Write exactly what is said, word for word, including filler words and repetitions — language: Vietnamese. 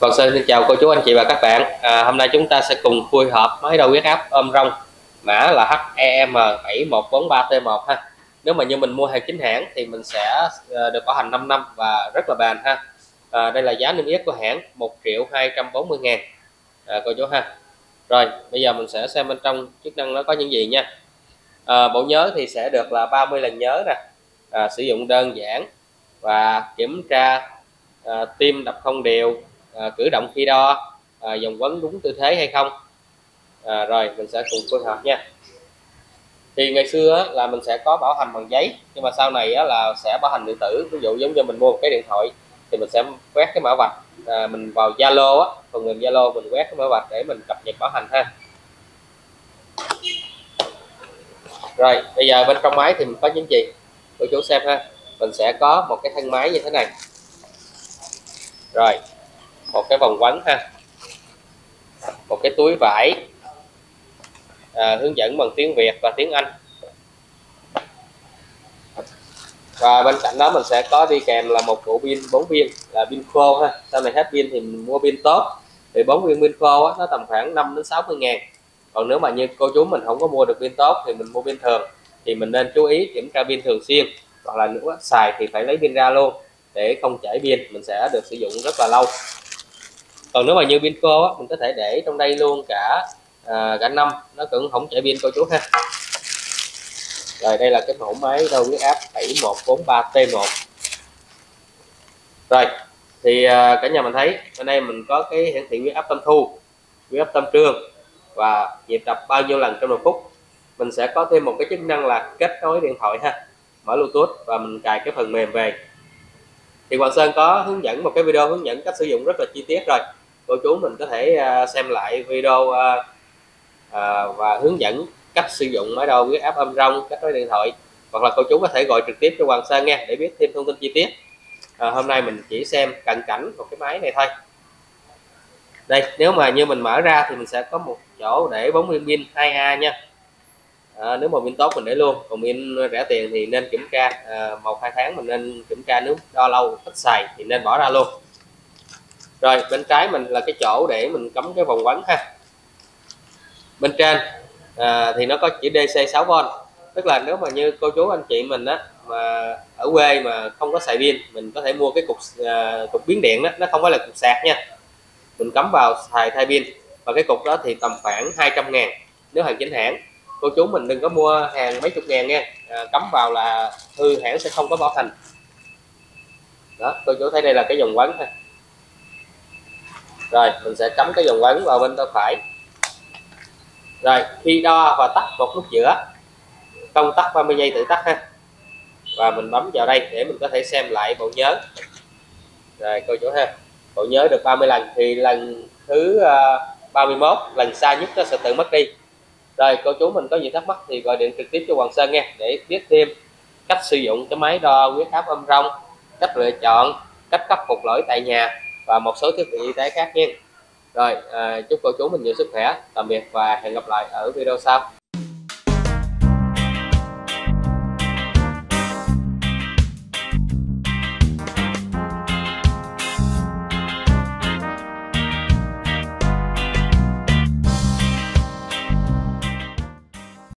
Còn Sơn xin chào cô chú anh chị và các bạn. À, hôm nay chúng ta sẽ cùng khui hộp máy đo huyết áp ôm rong mã là H E M bảy một bốn ba T một ha. Nếu mà như mình mua hàng chính hãng thì mình sẽ được bảo hành năm năm và rất là bền ha. À, đây là giá niêm yết của hãng một triệu hai trăm bốn mươi ngàn à, cô chú ha. Rồi bây giờ mình sẽ xem bên trong chức năng nó có những gì nha. À, bộ nhớ thì sẽ được là ba mươi lần nhớ nè, à, sử dụng đơn giản và kiểm tra à, tim đập không đều, à, cử động khi đo, à, dòng quấn đúng tư thế hay không. À, rồi mình sẽ cùng phối hợp nha. Thì ngày xưa á, là mình sẽ có bảo hành bằng giấy, nhưng mà sau này á, là sẽ bảo hành điện tử. Ví dụ giống như mình mua một cái điện thoại thì mình sẽ quét cái mã vạch, à, mình vào Zalo á, phần mềm Zalo mình quét cái mã vạch để mình cập nhật bảo hành ha. Rồi bây giờ bên trong máy thì mình có những gì cô chú xem ha. Mình sẽ có một cái thân máy như thế này, rồi một cái vòng quấn ha, một cái túi vải, à, hướng dẫn bằng tiếng Việt và tiếng Anh, và bên cạnh đó mình sẽ có đi kèm là một bộ pin bốn viên là pin khô ha. Sau này hết pin thì mình mua pin tốt, thì bốn viên pin khô á, nó tầm khoảng năm đến sáu mươi ngàn. Còn nếu mà như cô chú mình không có mua được pin tốt thì mình mua pin thường, thì mình nên chú ý kiểm tra pin thường xuyên, hoặc là nếu xài thì phải lấy pin ra luôn để không chảy pin, mình sẽ được sử dụng rất là lâu. Còn nếu mà như pin khô á, mình có thể để trong đây luôn cả à, cả năm nó cũng không chảy pin cô chú ha. Rồi đây là cái mẫu máy đo huyết áp bảy một bốn ba T một. Rồi thì à, cả nhà mình thấy ở đây mình có cái hiển thị huyết áp tâm thu, huyết áp tâm trương và nhịp đập bao nhiêu lần trong một phút. Mình sẽ có thêm một cái chức năng là kết nối điện thoại ha, mở Bluetooth và mình cài cái phần mềm về. Thì Hoàng Sơn có hướng dẫn một cái video hướng dẫn cách sử dụng rất là chi tiết rồi, cô chú mình có thể xem lại video và hướng dẫn cách sử dụng máy đo huyết áp âm rong, kết nối điện thoại, hoặc là cô chú có thể gọi trực tiếp cho Hoàng Sơn nha để biết thêm thông tin chi tiết. À, hôm nay mình chỉ xem cận cảnh một cái máy này thôi. Đây, nếu mà như mình mở ra thì mình sẽ có một chỗ để bốn viên pin hai A nha. À, nếu mà pin tốt mình để luôn, còn pin rẻ tiền thì nên kiểm tra à, một hai tháng mình nên kiểm tra, nếu đo lâu ít xài thì nên bỏ ra luôn. Rồi bên trái mình là cái chỗ để mình cắm cái vòng quấn ha. Bên trên à, thì nó có chữ D C sáu vôn, tức là nếu mà như cô chú anh chị mình á mà ở quê mà không có xài pin, mình có thể mua cái cục à, cục biến điện đó, nó không phải là cục sạc nha, mình cắm vào xài thay pin, và cái cục đó thì tầm khoảng hai trăm ngàn nếu hàng chính hãng. Cô chú mình đừng có mua hàng mấy chục ngàn nha, à, cắm vào là hư hãng sẽ không có bảo hành. Đó, cô chú thấy đây là cái vòng quấn ha. Rồi mình sẽ cắm cái vòng quấn vào bên tay phải. Rồi khi đo và tắt một nút giữa, công tắc ba mươi giây tự tắt ha, và mình bấm vào đây để mình có thể xem lại bộ nhớ. Rồi cô chú ha, bộ nhớ được ba mươi lần thì lần thứ uh, ba mươi mốt, lần xa nhất nó sẽ tự mất đi. Rồi cô chú mình có gì thắc mắc thì gọi điện trực tiếp cho Hoàng Sơn nha, để biết thêm cách sử dụng cái máy đo huyết áp âm rong, cách lựa chọn, cách khắc phục lỗi tại nhà và một số thiết bị y tế khác nha. Rồi à, chúc cô chú mình nhiều sức khỏe, tạm biệt và hẹn gặp lại ở video sau.